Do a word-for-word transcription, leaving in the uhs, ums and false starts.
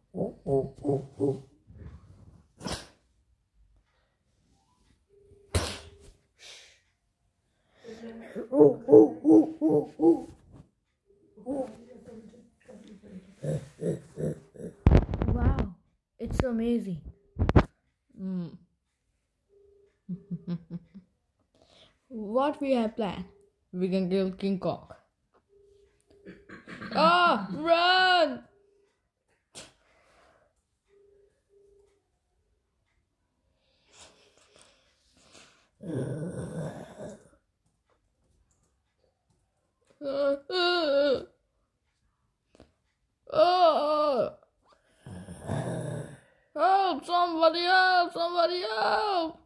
Wow, it's amazing. Mm. What we have planned? We can kill King Kong. Ah, run! Oh, help! Somebody help! Somebody help!